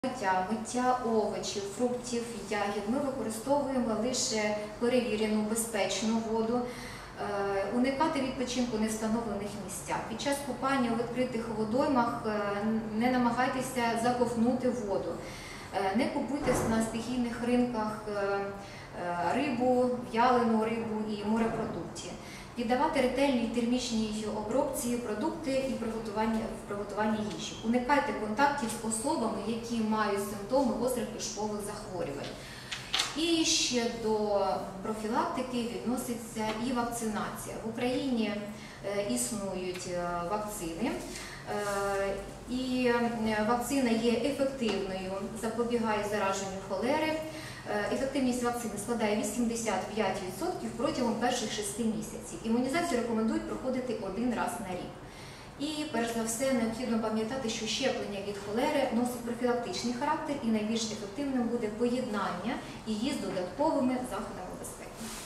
Миття овочів, фруктів, ягід ми використовуємо лише перевірену, безпечну воду. Уникати відпочинку в невстановлених місцях. Під час купання у відкритих водоймах не намагайтеся заковтнути воду. Не купуйте на стихійних ринках рибу, в'ялену рибу і морепродуктів. Піддавати ретельній термічній обробці продукти і приготування їжі. Уникайте контактів з особами, які мають симптоми гострих кишкових захворювань. І ще до профілактики відноситься і вакцинація. В Україні існують вакцини, і вакцина є ефективною, запобігає зараженню холери. Ефективність вакцини складає 85% протягом перших 6 місяців. Імунізацію рекомендують проходити 1 раз на рік. І, перш за все, необхідно пам'ятати, що щеплення від холери носить профілактичний характер і найбільш ефективним буде поєднання її з додатковими заходами безпеки.